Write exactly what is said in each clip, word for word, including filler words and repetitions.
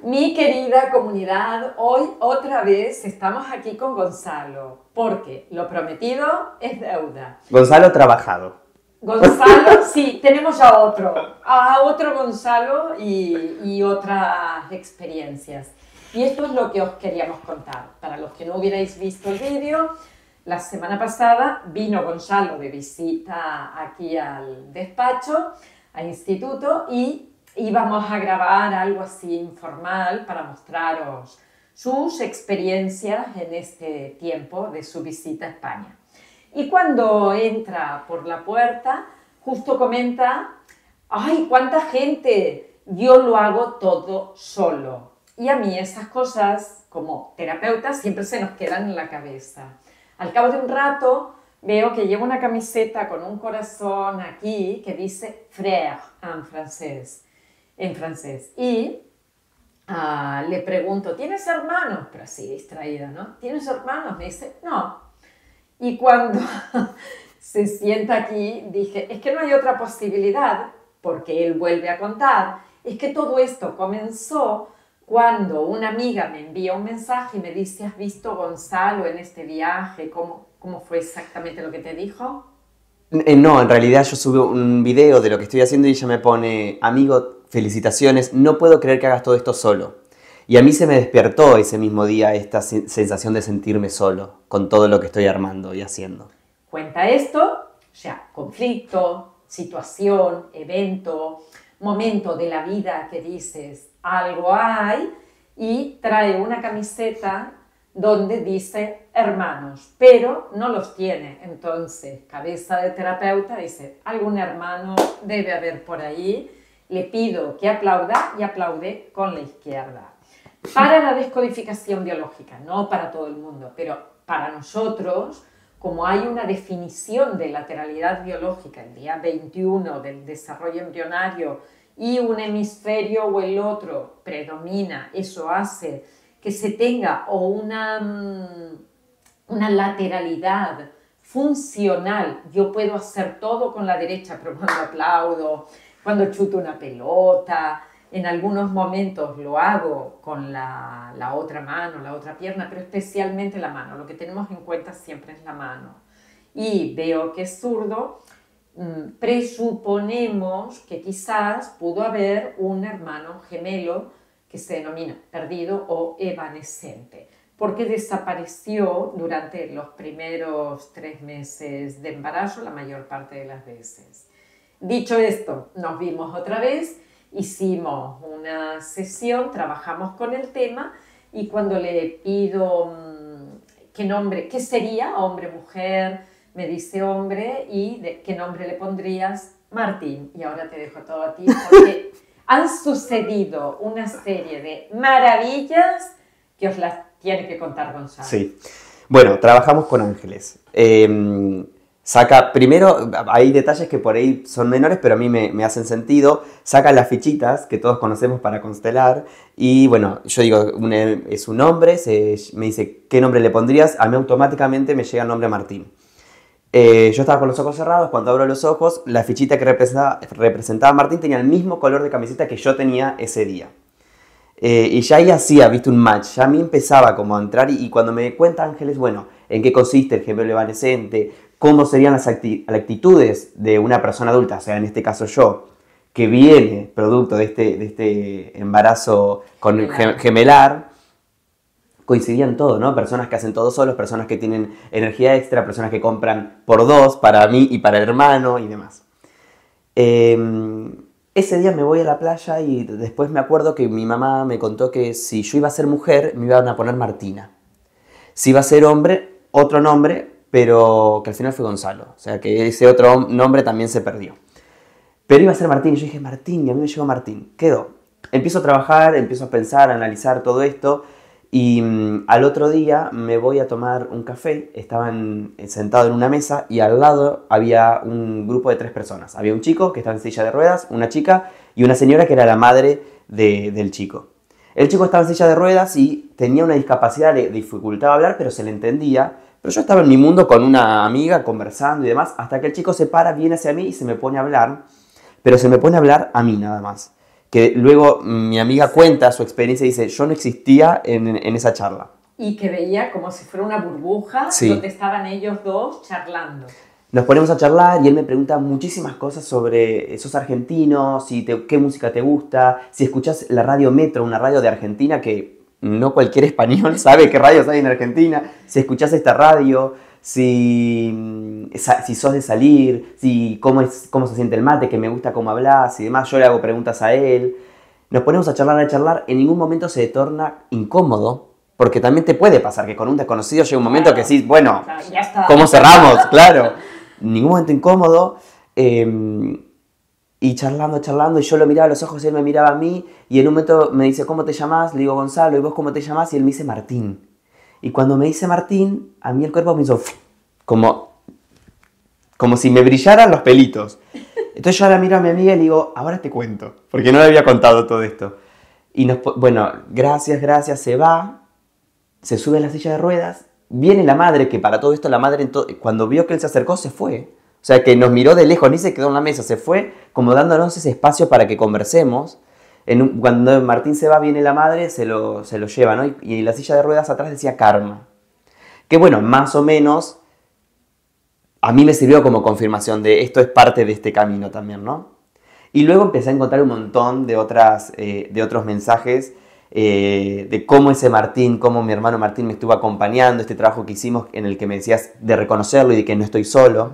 Mi querida comunidad, hoy otra vez estamos aquí con Gonzalo, porque lo prometido es deuda. Gonzalo trabajado. Gonzalo, sí, tenemos ya otro, a otro Gonzalo y, y otras experiencias. Y esto es lo que os queríamos contar. Para los que no hubierais visto el vídeo, la semana pasada vino Gonzalo de visita aquí al despacho, al instituto, y íbamos a grabar algo así informal para mostraros sus experiencias en este tiempo de su visita a España. Y cuando entra por la puerta, justo comenta, ¡ay, cuánta gente! Yo lo hago todo solo. Y a mí esas cosas, como terapeuta, siempre se nos quedan en la cabeza. Al cabo de un rato, veo que lleva una camiseta con un corazón aquí que dice frère en francés. En francés. Y uh, le pregunto, ¿tienes hermanos? Pero así distraída, ¿no? ¿Tienes hermanos? Me dice, no. Y cuando se sienta aquí, dije, es que no hay otra posibilidad, porque él vuelve a contar, es que todo esto comenzó cuando una amiga me envía un mensaje y me dice, ¿has visto Gonzalo en este viaje? ¿Cómo, cómo fue exactamente lo que te dijo? No, en realidad yo subí un video de lo que estoy haciendo y ella me pone, amigo, felicitaciones, no puedo creer que hagas todo esto solo. Y a mí se me despertó ese mismo día esta sensación de sentirme solo con todo lo que estoy armando y haciendo. Cuenta esto, o sea, conflicto, situación, evento, momento de la vida que dices algo hay, y trae una camiseta donde dice hermanos, pero no los tiene. Entonces, cabeza de terapeuta dice, algún hermano debe haber por ahí, le pido que aplauda y aplaude con la izquierda. Para la descodificación biológica, no para todo el mundo, pero para nosotros, como hay una definición de lateralidad biológica, el día veintiuno del desarrollo embrionario, y un hemisferio o el otro predomina, eso hace que se tenga o una, una lateralidad funcional. Yo puedo hacer todo con la derecha, pero cuando aplaudo, cuando chuto una pelota, en algunos momentos lo hago con la, la otra mano, la otra pierna, pero especialmente la mano. Lo que tenemos en cuenta siempre es la mano. Y veo que es zurdo, mmm, presuponemos que quizás pudo haber un hermano gemelo que se denomina perdido o evanescente, porque desapareció durante los primeros tres meses de embarazo la mayor parte de las veces. Dicho esto, nos vimos otra vez, hicimos una sesión, trabajamos con el tema, y cuando le pido mmm, qué nombre, qué sería, hombre, mujer, me dice hombre, y de qué nombre le pondrías, Martín. Y ahora te dejo todo a ti, porque han sucedido una serie de maravillas que os las tiene que contar Gonzalo. Sí. Bueno, trabajamos con ángeles. Eh, saca, primero, hay detalles que por ahí son menores, pero a mí me, me hacen sentido. Saca las fichitas que todos conocemos para constelar. Y bueno, yo digo, un, es un nombre, se, me dice, ¿qué nombre le pondrías? A mí automáticamente me llega el nombre Martín. Eh, yo estaba con los ojos cerrados, cuando abro los ojos, la fichita que representaba, representaba a Martín tenía el mismo color de camiseta que yo tenía ese día. Eh, y ya ahí hacía, viste, un match, ya a mí empezaba como a entrar, y, y cuando me cuenta Ángeles, bueno, en qué consiste el gemelo evanescente, cómo serían las actitudes de una persona adulta, o sea, en este caso yo, que viene producto de este, de este embarazo con gemelar, gemelar coincidían todo, ¿no? Personas que hacen todo solos, personas que tienen energía extra, personas que compran por dos, para mí y para el hermano y demás. Eh, ese día me voy a la playa y después me acuerdo que mi mamá me contó que si yo iba a ser mujer, me iban a poner Martina. Si iba a ser hombre, otro nombre, pero que al final fue Gonzalo. O sea, que ese otro nombre también se perdió. Pero iba a ser Martín, y yo dije Martín, y a mí me llegó Martín. Quedó. Empiezo a trabajar, empiezo a pensar, a analizar todo esto. Y mmm, al otro día me voy a tomar un café, estaban sentados en una mesa y al lado había un grupo de tres personas. Había un chico que estaba en silla de ruedas, una chica y una señora que era la madre de, del chico. El chico estaba en silla de ruedas y tenía una discapacidad, le dificultaba hablar, pero se le entendía. Pero yo estaba en mi mundo con una amiga conversando y demás, hasta que el chico se para, viene hacia mí y se me pone a hablar, pero se me pone a hablar a mí nada más. que luego mi amiga cuenta su experiencia y dice, yo no existía en, en esa charla. Y que veía como si fuera una burbuja Sí. donde estaban ellos dos charlando. Nos ponemos a charlar y él me pregunta muchísimas cosas sobre, sos argentino, si te, qué música te gusta, si escuchás la radio Metro, una radio de Argentina que no cualquier español sabe qué radios hay en Argentina, si escuchás esta radio, si, si sos de salir, si cómo, es, cómo se siente el mate, que me gusta cómo hablas y demás. Yo le hago preguntas a él. Nos ponemos a charlar, a charlar, en ningún momento se torna incómodo, porque también te puede pasar que con un desconocido llega un momento Claro. que decís, bueno, Claro, ya está. ¿cómo cerramos? Claro. Ningún momento incómodo. Eh, y charlando, charlando, y yo lo miraba a los ojos y él me miraba a mí, y en un momento me dice, ¿cómo te llamás? Le digo, Gonzalo, ¿y vos cómo te llamás? Y él me dice, Martín. Y cuando me dice Martín, a mí el cuerpo me hizo como, como si me brillaran los pelitos. Entonces yo ahora miro a mi amiga y le digo, ahora te cuento, porque no le había contado todo esto. Y nos, bueno, gracias, gracias, se va, se sube a la silla de ruedas, viene la madre, que para todo esto la madre, cuando vio que él se acercó, se fue. O sea, que nos miró de lejos, ni se quedó en la mesa, se fue como dándonos ese espacio para que conversemos. En un, cuando Martín se va, viene la madre, se lo, se lo lleva, ¿no? Y, y la silla de ruedas atrás decía Karma. Que bueno, más o menos, a mí me sirvió como confirmación de esto es parte de este camino también, ¿no? Y luego empecé a encontrar un montón de, otras, eh, de otros mensajes eh, de cómo ese Martín, cómo mi hermano Martín me estuvo acompañando, este trabajo que hicimos en el que me decías de reconocerlo y de que no estoy solo.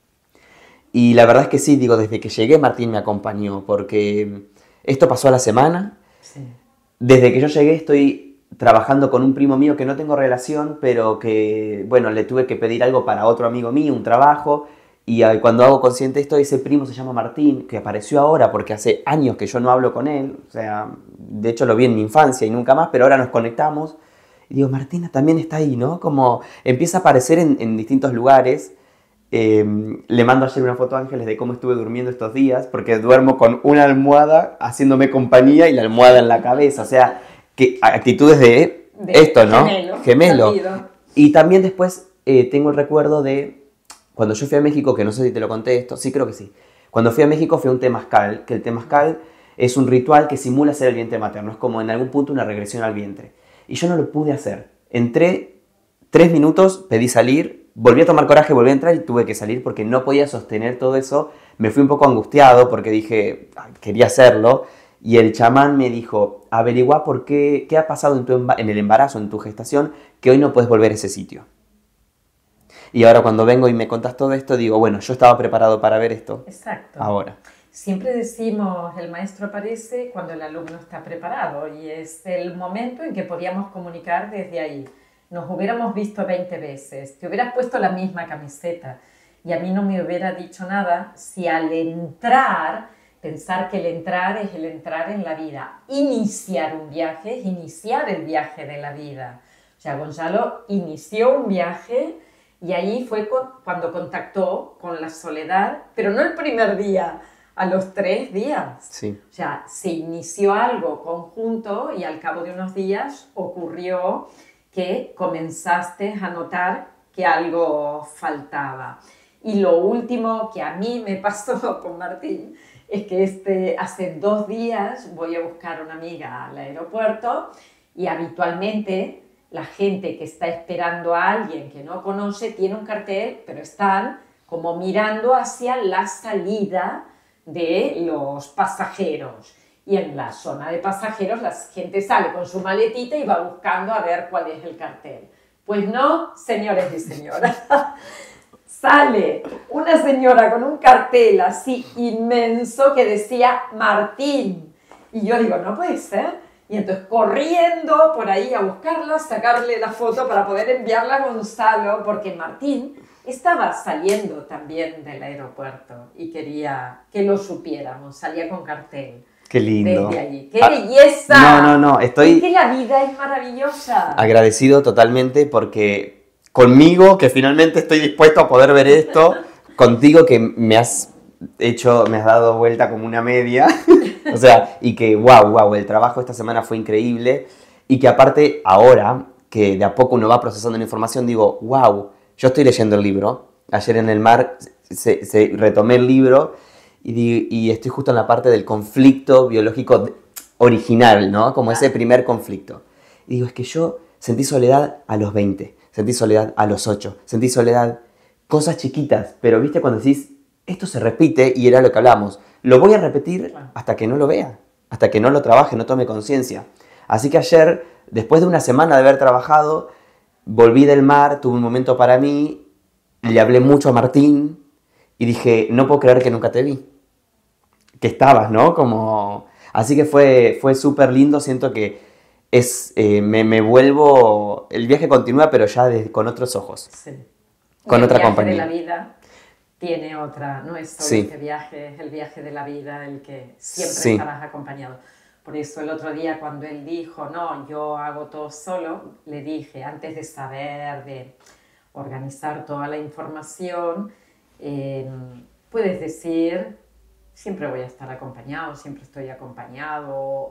Y la verdad es que sí, digo, desde que llegué Martín me acompañó, porque esto pasó a la semana. Sí. Desde que yo llegué estoy trabajando con un primo mío que no tengo relación, pero que, bueno, le tuve que pedir algo para otro amigo mío, un trabajo, y cuando hago consciente esto, ese primo se llama Martín, que apareció ahora porque hace años que yo no hablo con él, o sea, de hecho lo vi en mi infancia y nunca más, pero ahora nos conectamos, y digo, Martina también está ahí, ¿no? Como empieza a aparecer en, en distintos lugares. Eh, le mando ayer una foto a Ángeles de cómo estuve durmiendo estos días, porque duermo con una almohada haciéndome compañía y la almohada en la cabeza, o sea, que actitudes de, De esto, ¿no? gemelo, Gemelo. salido. Y también después eh, tengo el recuerdo de cuando yo fui a México, que no sé si te lo conté esto, sí creo que sí. Cuando fui a México fui a un temazcal, que el temazcal es un ritual que simula ser el vientre materno, es como en algún punto una regresión al vientre. Y yo no lo pude hacer. Entré tres minutos, pedí salir, volví a tomar coraje, volví a entrar y tuve que salir porque no podía sostener todo eso. Me fui un poco angustiado porque dije, ay, quería hacerlo. Y el chamán me dijo, averigua por qué, qué ha pasado en, tu emba- en el embarazo, en tu gestación, que hoy no puedes volver a ese sitio. Y ahora cuando vengo y me contás todo esto, digo, bueno, yo estaba preparado para ver esto. Exacto. Ahora. Siempre decimos, el maestro aparece cuando el alumno está preparado y es el momento en que podíamos comunicar desde ahí. Nos hubiéramos visto veinte veces, te hubieras puesto la misma camiseta y a mí no me hubiera dicho nada si al entrar, pensar que el entrar es el entrar en la vida. Iniciar un viaje es iniciar el viaje de la vida. O sea, Gonzalo inició un viaje y ahí fue cuando contactó con la soledad, pero no el primer día, a los tres días. Sí. O sea, se inició algo conjunto y al cabo de unos días ocurrió que comenzaste a notar que algo faltaba. Y lo último que a mí me pasó con Martín es que este, hace dos días voy a buscar a una amiga al aeropuerto y habitualmente la gente que está esperando a alguien que no conoce tiene un cartel, pero están como mirando hacia la salida de los pasajeros. Y en la zona de pasajeros la gente sale con su maletita y va buscando a ver cuál es el cartel. Pues no, señores y señoras. Sale una señora con un cartel así inmenso que decía Martín. Y yo digo, no puede ser. Y entonces corriendo por ahí a buscarla, sacarle la foto para poder enviarla a Gonzalo, porque Martín estaba saliendo también del aeropuerto y quería que lo supiéramos, salía con cartel. Qué lindo. Desde allí. ¡Qué Ah, belleza! No, no, no, estoy Es que la vida es maravillosa. agradecido totalmente porque conmigo, que finalmente estoy dispuesto a poder ver esto, contigo que me has hecho, me has dado vuelta como una media, o sea, y que wow, wow, el trabajo esta semana fue increíble y que aparte ahora, que de a poco uno va procesando la información, digo, wow, yo estoy leyendo el libro, ayer en el mar se, se, retomé el libro y, di- y estoy justo en la parte del conflicto biológico de- original, ¿no? Como ese primer conflicto. Y digo, es que yo sentí soledad a los veinte, sentí soledad a los ocho, sentí soledad, cosas chiquitas, pero viste cuando decís, esto se repite y era lo que hablamos, lo voy a repetir hasta que no lo vea, hasta que no lo trabaje, no tome conciencia. Así que ayer, después de una semana de haber trabajado, volví del mar, tuve un momento para mí, le hablé mucho a Martín y dije, no puedo creer que nunca te vi, que estabas, ¿no? Como... Así que fue, fue súper lindo, siento que es, eh, me, me vuelvo, el viaje continúa, pero ya de- con otros ojos, Sí. con Y otra el viaje compañía. de la vida tiene otra, no es solo Sí. este viaje, es el viaje de la vida el que siempre Sí. estarás acompañado. Por eso el otro día cuando él dijo, no, yo hago todo solo, le dije, antes de saber, de organizar toda la información, eh, puedes decir, siempre voy a estar acompañado, siempre estoy acompañado,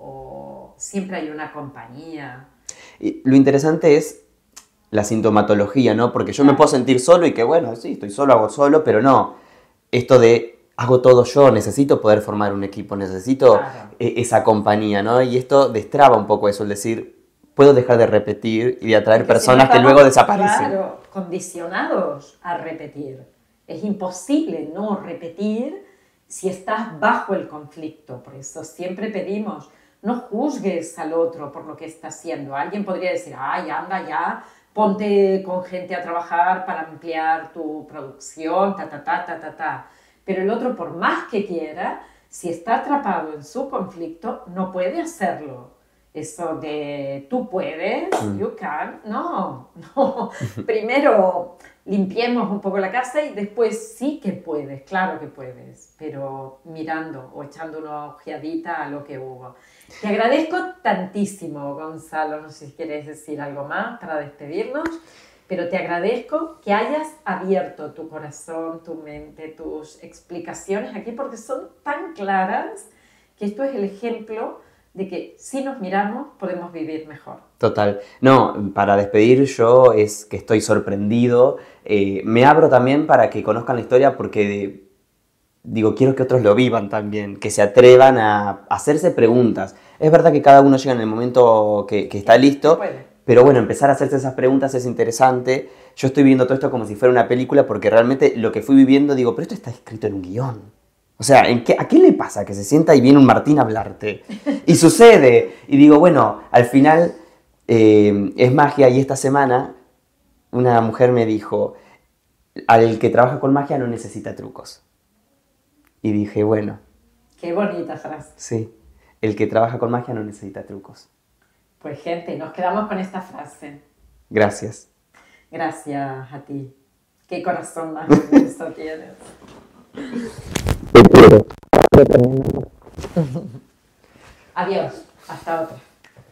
o siempre hay una compañía. Y lo interesante es la sintomatología, ¿no? Porque yo me puedo sentir solo y que bueno, sí, estoy solo, hago solo, pero no. Esto de hago todo yo, necesito poder formar un equipo, necesito Claro. eh, esa compañía, ¿no? Y esto destraba un poco eso, el decir, puedo dejar de repetir y de atraer Porque si no personas que estamos, luego desaparecen. Claro, condicionados a repetir. Es imposible no repetir si estás bajo el conflicto. Por eso siempre pedimos, no juzgues al otro por lo que está haciendo. Alguien podría decir, ay, anda ya, ponte con gente a trabajar para ampliar tu producción, ta, ta, ta, ta, ta, ta. Pero el otro, por más que quiera, si está atrapado en su conflicto, no puede hacerlo. Eso de tú puedes, Mm. you can, no, no. Primero limpiemos un poco la casa y después sí que puedes, claro que puedes, pero mirando o echando una ojeadita a lo que hubo. Te agradezco tantísimo, Gonzalo, no sé si quieres decir algo más para despedirnos, pero te agradezco que hayas abierto tu corazón, tu mente, tus explicaciones aquí porque son tan claras que esto es el ejemplo de que si nos miramos podemos vivir mejor. Total. No, para despedir yo es que estoy sorprendido. Eh, me abro también para que conozcan la historia porque, de- digo, quiero que otros lo vivan también, que se atrevan a hacerse preguntas. Es verdad que cada uno llega en el momento que, que está listo, Puede. pero bueno, empezar a hacerse esas preguntas es interesante. Yo estoy viendo todo esto como si fuera una película porque realmente lo que fui viviendo, digo, pero esto está escrito en un guión. O sea, ¿en qué, ¿a qué le pasa que se sienta y viene un Martín a hablarte? Y sucede. Y digo, bueno, al final eh, es magia y esta semana una mujer me dijo, al que trabaja con magia no necesita trucos. Y dije, bueno, Qué bonita frase. sí, el que trabaja con magia no necesita trucos. Pues gente, nos quedamos con esta frase. Gracias. Gracias a ti. Qué corazón más inmenso tienes. Te quiero. Adiós. Hasta otra.